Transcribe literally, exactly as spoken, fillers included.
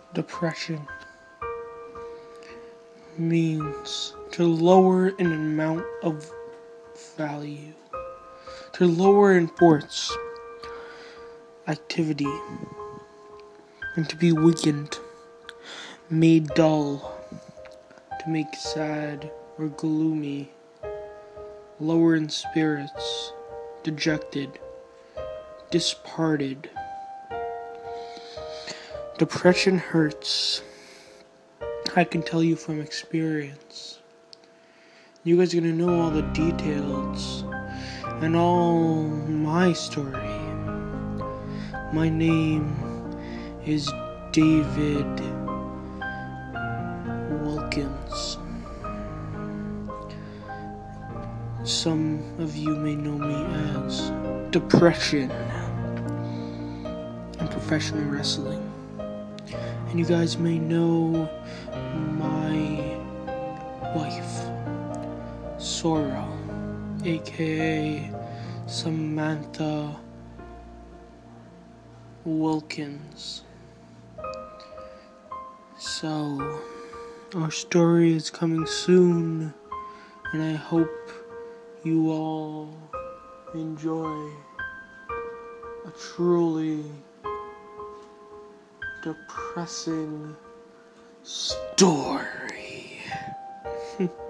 Depression means to lower an amount of value, to lower in force, activity, and to be weakened, made dull, to make sad or gloomy, lower in spirits, dejected, disparted. Depression hurts. I can tell you from experience. You guys are gonna know all the details and all my story. My name is David Wilkins. Some of you may know me as Depression in professional wrestling. And you guys may know my wife, Sora, aka Samantha Wilkins. So, our story is coming soon, and I hope you all enjoy a truly depressing story.